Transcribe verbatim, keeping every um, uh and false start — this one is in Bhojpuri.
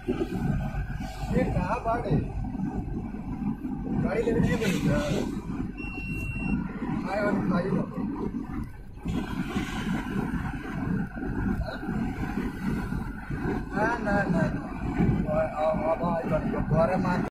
ये कहाँ बाड़े गाड़ी लेके नहीं बनी क्या आए और खाई लो ना ना ना अब अब अब